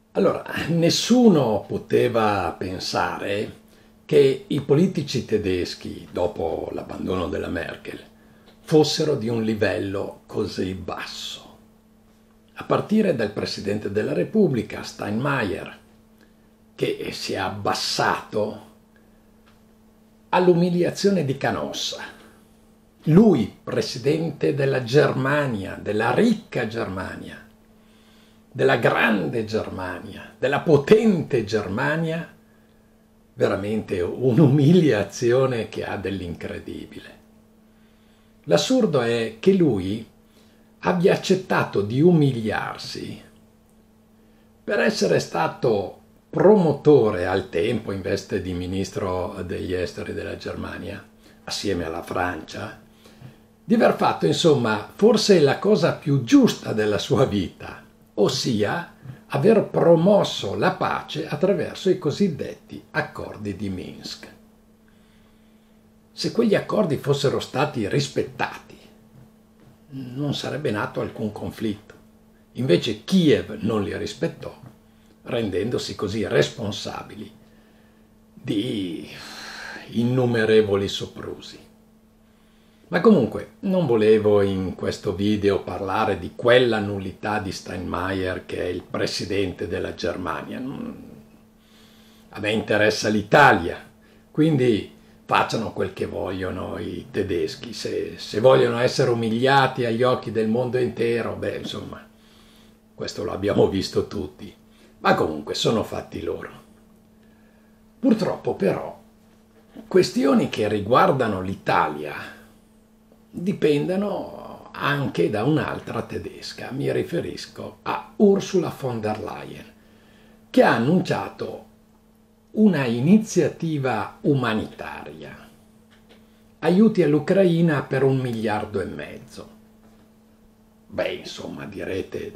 Allora, nessuno poteva pensare che i politici tedeschi, dopo l'abbandono della Merkel, fossero di un livello così basso. A partire dal Presidente della Repubblica, Steinmeier, che si è abbassato all'umiliazione di Canossa. Lui, Presidente della Germania, della ricca Germania, della grande Germania, della potente Germania, veramente un'umiliazione che ha dell'incredibile. L'assurdo è che lui abbia accettato di umiliarsi per essere stato promotore al tempo in veste di ministro degli esteri della Germania, assieme alla Francia, di aver fatto insomma forse la cosa più giusta della sua vita, ossia aver promosso la pace attraverso i cosiddetti accordi di Minsk. Se quegli accordi fossero stati rispettati, non sarebbe nato alcun conflitto. Invece Kiev non li rispettò, rendendosi così responsabili di innumerevoli soprusi. Ma comunque non volevo in questo video parlare di quella nullità di Steinmeier che è il presidente della Germania. A me interessa l'Italia, quindi facciano quel che vogliono i tedeschi. Se vogliono essere umiliati agli occhi del mondo intero, beh, insomma, questo lo abbiamo visto tutti. Ma comunque sono fatti loro. Purtroppo però questioni che riguardano l'Italia dipendono anche da un'altra tedesca. Mi riferisco a Ursula von der Leyen, che ha annunciato una iniziativa umanitaria, aiuti all'Ucraina per 1,5 miliardi. Beh, insomma, direte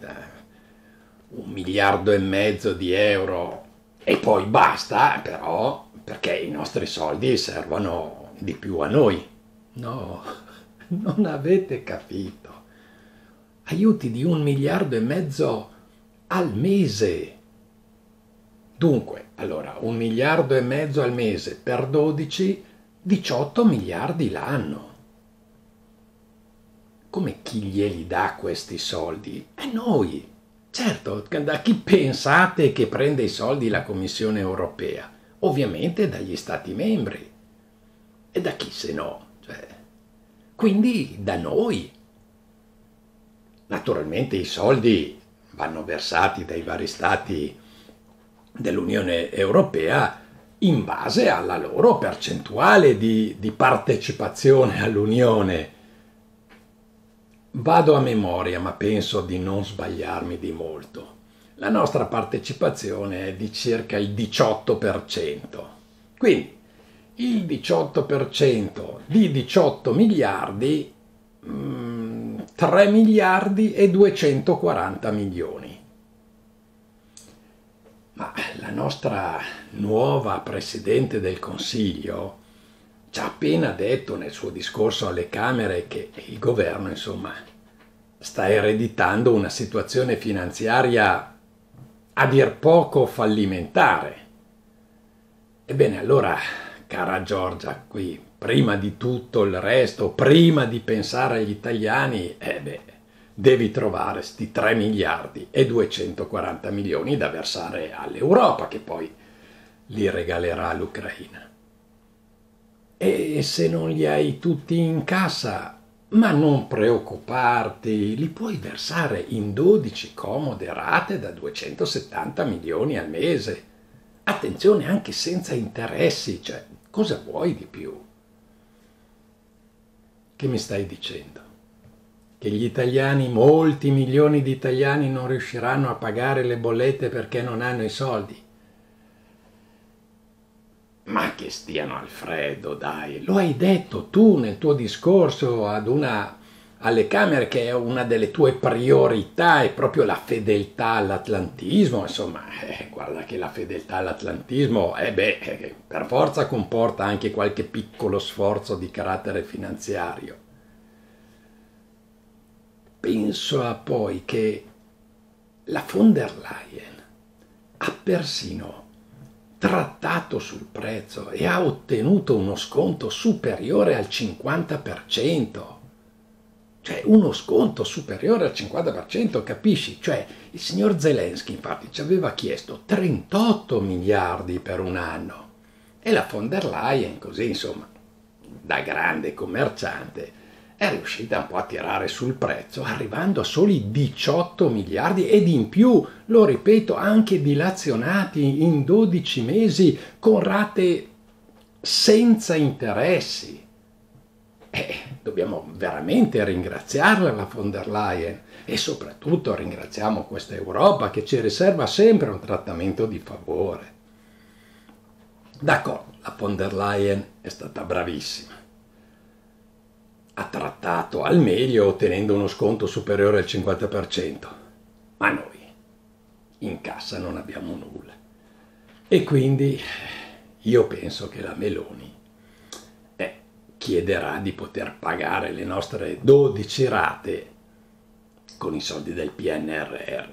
1,5 miliardi di euro e poi basta, però, perché i nostri soldi servono di più a noi. No, non avete capito. Aiuti di 1,5 miliardi al mese. Dunque, allora, 1,5 miliardi al mese per 12, 18 miliardi l'anno. Come chi glieli dà questi soldi? È noi. Certo, da chi pensate che prende i soldi la Commissione europea? Ovviamente dagli Stati membri. E da chi se no? Quindi da noi. Naturalmente i soldi vanno versati dai vari Stati dell'Unione Europea in base alla loro percentuale di partecipazione all'Unione. Vado a memoria, ma penso di non sbagliarmi di molto. La nostra partecipazione è di circa il 18%. Quindi il 18% di 18 miliardi, 3 miliardi e 240 milioni. Ma la nostra nuova Presidente del Consiglio ci ha appena detto nel suo discorso alle Camere che il governo, insomma, sta ereditando una situazione finanziaria a dir poco fallimentare. Ebbene, allora, cara Giorgia, qui, prima di tutto il resto, prima di pensare agli italiani, devi trovare sti 3 miliardi e 240 milioni da versare all'Europa, che poi li regalerà all'Ucraina. E se non li hai tutti in cassa, ma non preoccuparti, li puoi versare in 12 comode rate da 270 milioni al mese. Attenzione, anche senza interessi, cosa vuoi di più? Che mi stai dicendo? Che gli italiani, molti milioni di italiani non riusciranno a pagare le bollette perché non hanno i soldi? Ma che stiano al freddo, dai, lo hai detto tu nel tuo discorso alle Camere che è una delle tue priorità, è proprio la fedeltà all'atlantismo, insomma, guarda che la fedeltà all'atlantismo, per forza comporta anche qualche piccolo sforzo di carattere finanziario. Penso poi che la von der Leyen ha persino trattato sul prezzo e ha ottenuto uno sconto superiore al 50%. Cioè uno sconto superiore al 50%, capisci? Cioè il signor Zelensky infatti ci aveva chiesto 38 miliardi per un anno e la von der Leyen, così insomma, da grande commerciante, è riuscita un po' a tirare sul prezzo, arrivando a soli 18 miliardi ed in più, lo ripeto, anche dilazionati in 12 mesi con rate senza interessi. Dobbiamo veramente ringraziarla la von der Leyen e soprattutto ringraziamo questa Europa che ci riserva sempre un trattamento di favore. D'accordo, la von der Leyen è stata bravissima. Ha trattato al meglio ottenendo uno sconto superiore al 50%, ma noi in cassa non abbiamo nulla. E quindi io penso che la Meloni chiederà di poter pagare le nostre 12 rate con i soldi del PNRR.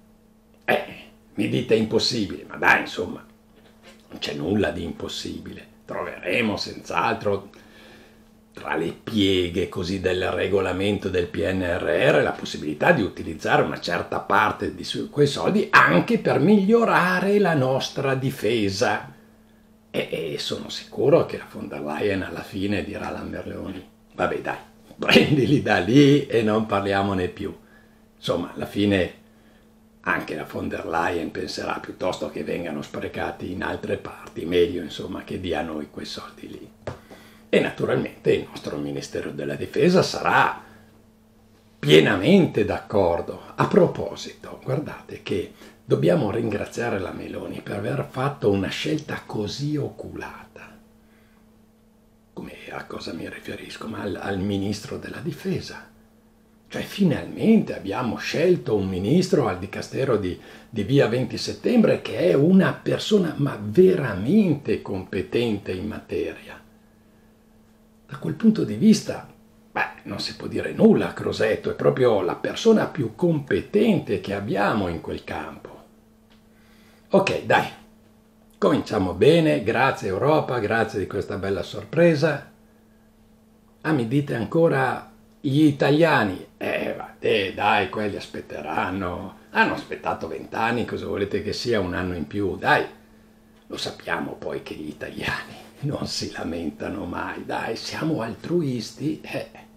Mi dite impossibile, ma dai, insomma, non c'è nulla di impossibile. Troveremo senz'altro tra le pieghe così del regolamento del PNRR la possibilità di utilizzare una certa parte di quei soldi anche per migliorare la nostra difesa. E sono sicuro che la von der Leyen alla fine dirà alla Meloni: vabbè dai, prendili da lì e non parliamone più. Insomma, alla fine anche la von der Leyen penserà piuttosto che vengano sprecati in altre parti, meglio insomma che dia a noi quei soldi lì. E naturalmente il nostro Ministero della Difesa sarà pienamente d'accordo. A proposito, guardate che dobbiamo ringraziare la Meloni per aver fatto una scelta così oculata. Come a cosa mi riferisco? Ma al Ministro della Difesa. Cioè finalmente abbiamo scelto un ministro al Dicastero di via 20 settembre che è una persona ma veramente competente in materia. Da quel punto di vista, non si può dire nulla a Crosetto, è proprio la persona più competente che abbiamo in quel campo. Ok, dai, cominciamo bene, grazie Europa, grazie di questa bella sorpresa. Mi dite ancora gli italiani? Dai, quelli aspetteranno, hanno aspettato 20 anni, cosa volete che sia un anno in più? Dai, lo sappiamo poi che gli italiani non si lamentano mai, dai, siamo altruisti,